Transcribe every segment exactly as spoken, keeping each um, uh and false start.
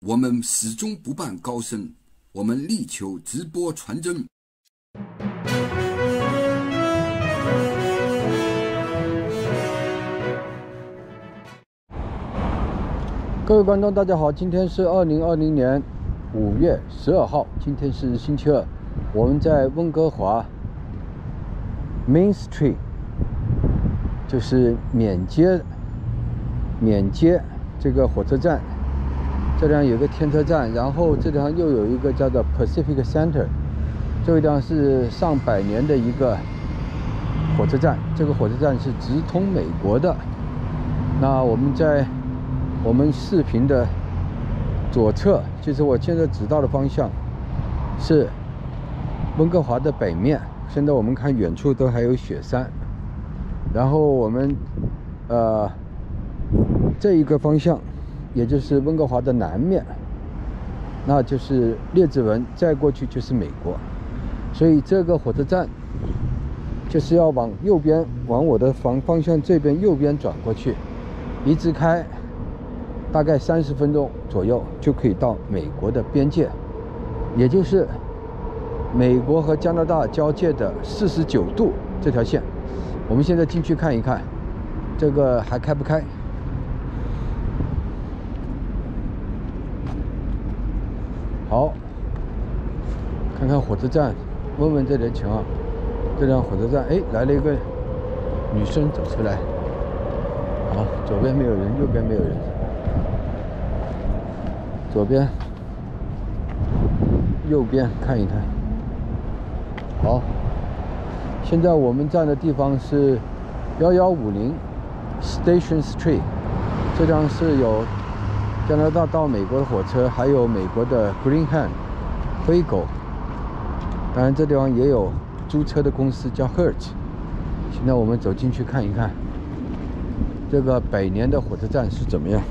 我们始终不伴高升，我们力求直播传真。 各位观众，大家好，今天是二零二零年五月十二号，今天是星期二，我们在温哥华 Main Street， 就是缅街缅街这个火车站，这地方有个天车站，然后这地方又有一个叫做 Pacific Center， 这个地方是上百年的一个火车站，这个火车站是直通美国的。那我们在我们视频的左侧，就是我现在指到的方向，是温哥华的北面。现在我们看远处都还有雪山，然后我们呃这一个方向，也就是温哥华的南面，那就是列治文，再过去就是美国。所以这个火车站就是要往右边，往我的方方向这边右边转过去，一直开。大概三十分钟左右就可以到美国的边界，也就是美国和加拿大交界的四十九度这条线。我们现在进去看一看，这个还开不开？好，看看火车站，问问这里的情况。这辆火车站，哎，来了一个女生走出来。好，左边没有人，右边没有人。左边、右边看一看。好，现在我们站的地方是一一五零 Station Street， 这地方是有加拿大到美国的火车，还有美国的 Greyhound 灰狗。当然，这地方也有租车的公司叫 Hertz。现在我们走进去看一看，这个百年的火车站是怎么样。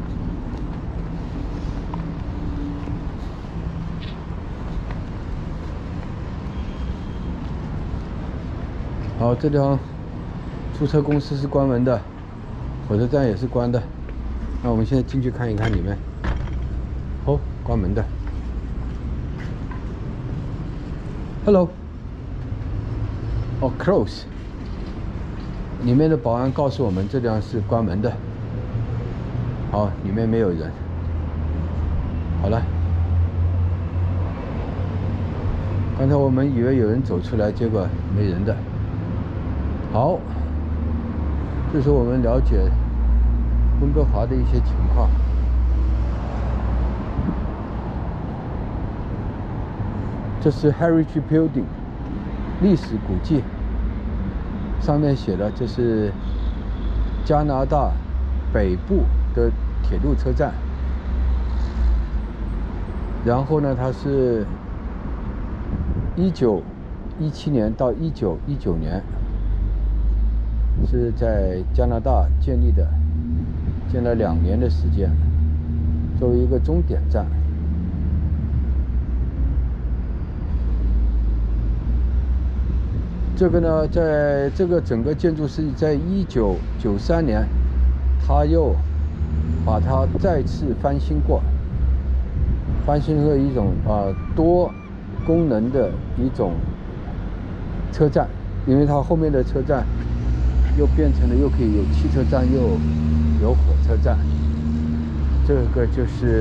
好，这地方租车公司是关门的，火车站也是关的。那我们现在进去看一看里面。哦，关门的。Hello。哦 ，close。里面的保安告诉我们，这地方是关门的。好，里面没有人。好了。刚才我们以为有人走出来，结果没人的。好，这是我们了解温哥华的一些情况。这是 Heritage Building 历史古迹，上面写的这是加拿大北部的铁路车站。然后呢，它是一九一七年到一九一九年。是在加拿大建立的，建了两年的时间，作为一个终点站。这个呢，在这个整个建筑是在一九九三年，他又把它再次翻新过，翻新了一种啊、呃、多功能的一种车站，因为它后面的车站。又变成了又可以有汽车站，又有火车站。这个就是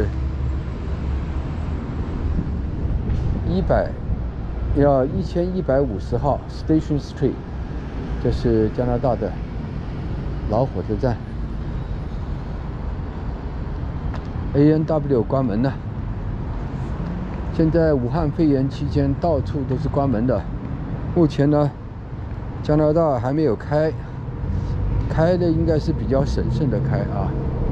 一百要一千一百五十号 Station Street， 这是加拿大的老火车站。A N W 关门了。现在武汉肺炎期间，到处都是关门的。目前呢，加拿大还没有开。开的应该是比较审慎的开啊，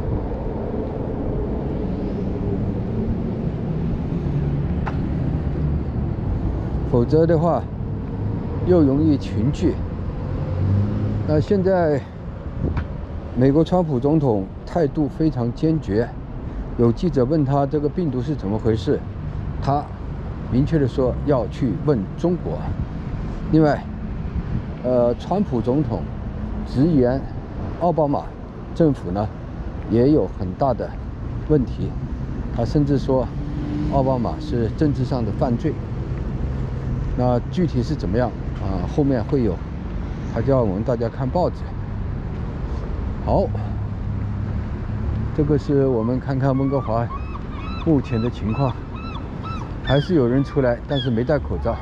否则的话又容易群聚。那现在美国川普总统态度非常坚决，有记者问他这个病毒是怎么回事，他明确的说要去问中国。另外，呃，川普总统直言。奥巴马政府呢也有很大的问题， 他甚至说奥巴马是政治上的犯罪。那具体是怎么样啊？后面会有，他叫我们大家看报纸。好，这个是我们看看温哥华目前的情况，还是有人出来，但是没戴口罩。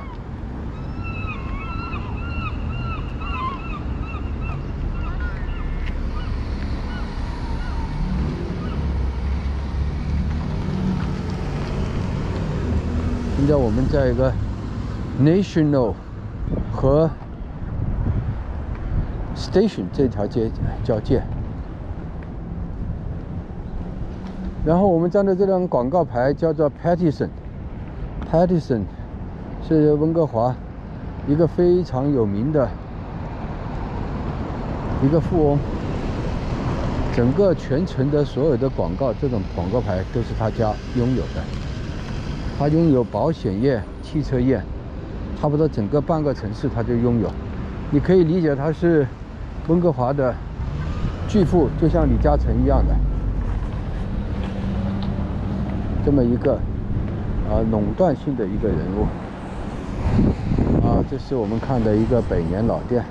现在我们在一个 National 和 Station 这条街交界，然后我们站的这张广告牌叫做 Pattison。Pattison 是温哥华一个非常有名的一个富翁，整个全城的所有的广告，这种广告牌都是他家拥有的。他拥有保险业、汽车业，差不多整个半个城市他就拥有。你可以理解他是温哥华的巨富，就像李嘉诚一样的这么一个啊垄断性的一个人物啊。这是我们看的一个百年老店，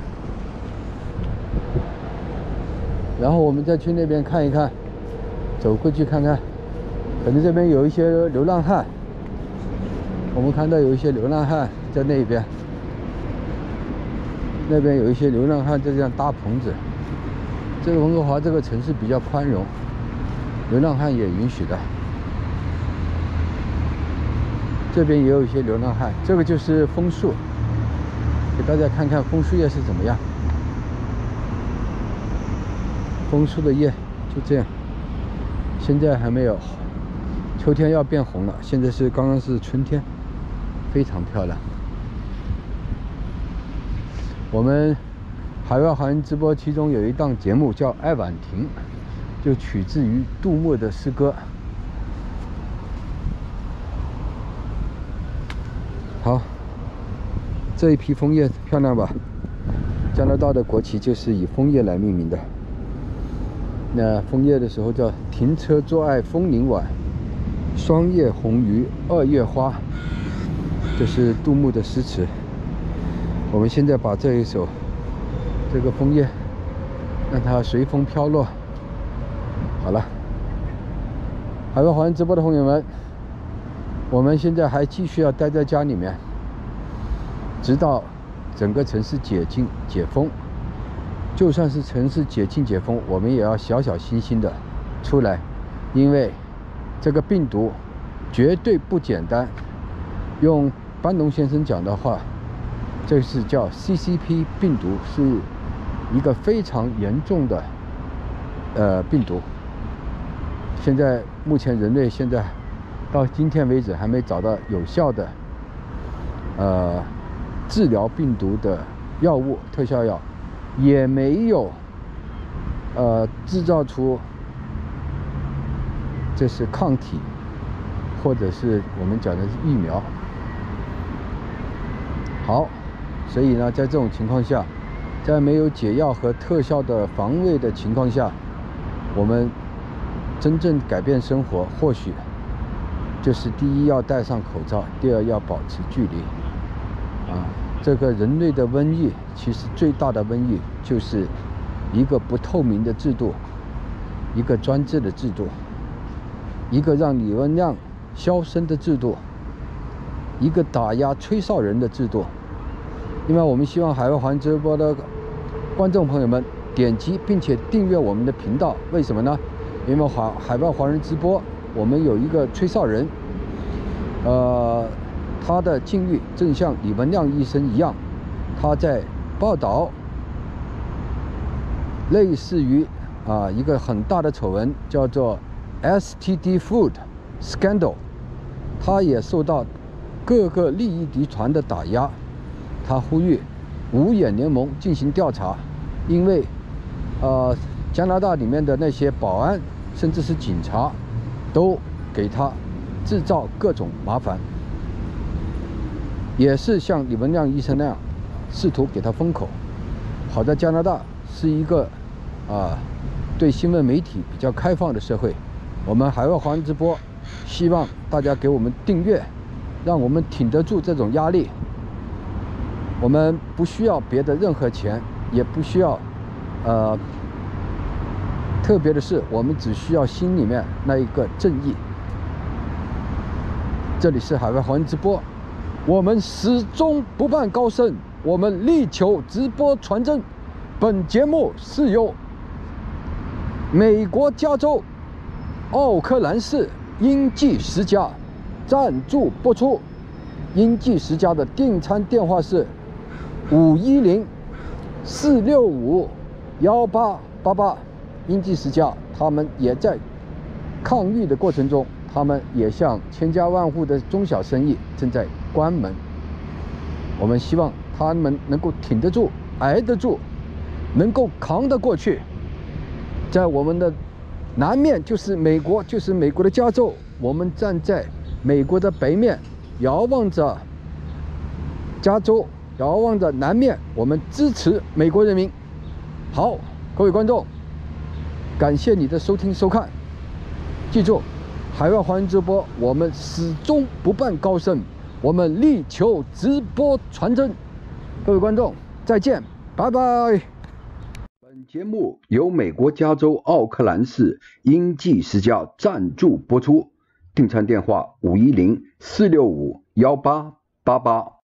然后我们再去那边看一看，走过去看看，可能这边有一些流浪汉。我们看到有一些流浪汉在那边，那边有一些流浪汉在这样搭棚子。这个温哥华这个城市比较宽容，流浪汉也允许的。这边也有一些流浪汉，这个就是枫树，给大家看看枫树叶是怎么样。枫树的叶就这样，现在还没有，秋天要变红了，现在是刚刚是春天。非常漂亮。我们海外华人直播其中有一档节目叫《爱婉婷》，就取自于杜牧的诗歌。好，这一批枫叶漂亮吧？加拿大的国旗就是以枫叶来命名的。那枫叶的时候叫停车坐爱枫林晚，霜叶红于二月花。这是杜牧的诗词。我们现在把这一首这个枫叶让它随风飘落。好了，海外华人直播的朋友们，我们现在还继续要待在家里面，直到整个城市解禁解封。就算是城市解禁解封，我们也要小小心心的出来，因为这个病毒绝对不简单。用班农先生讲的话，这是叫 C C P 病毒，是一个非常严重的呃病毒。现在目前人类现在到今天为止还没找到有效的呃治疗病毒的药物、特效药，也没有呃制造出这是抗体，或者是我们讲的是疫苗。好，所以呢，在这种情况下，在没有解药和特效的防卫的情况下，我们真正改变生活，或许就是第一要戴上口罩，第二要保持距离。啊，这个人类的瘟疫，其实最大的瘟疫就是一个不透明的制度，一个专制的制度，一个让李文亮销声的制度，一个打压吹哨人的制度。另外，我们希望海外华人直播的观众朋友们点击并且订阅我们的频道。为什么呢？因为海海外华人直播，我们有一个吹哨人，呃，他的境遇正像李文亮医生一样，他在报道类似于啊一个很大的丑闻，叫做 S T D Food Scandal， 他也受到各个利益集团的打压。他呼吁五眼联盟进行调查，因为呃加拿大里面的那些保安甚至是警察都给他制造各种麻烦，也是像李文亮医生那样试图给他封口。好在加拿大是一个啊对新闻媒体比较开放的社会，我们海外华人直播希望大家给我们订阅，让我们挺得住这种压力。我们不需要别的任何钱，也不需要，呃，特别的是，我们只需要心里面那一个正义。这里是海外华人直播，我们始终不扮高深，我们力求直播传真。本节目是由美国加州奥克兰市英记十家赞助播出。英记十家的订餐电话是五一零四六五幺八八八。英记十家他们也在抗疫的过程中，他们也像千家万户的中小生意正在关门。我们希望他们能够挺得住，挨得住，能够扛得过去。在我们的南面就是美国，就是美国的加州，我们站在美国的北面，遥望着加州，遥望着南面，我们支持美国人民。好，各位观众，感谢你的收听收看。记住，海外华人直播，我们始终不扮高深，我们力求直播传真。各位观众，再见，拜拜。本节目由美国加州奥克兰市英记十家赞助播出，订餐电话五一零四六五幺八八八。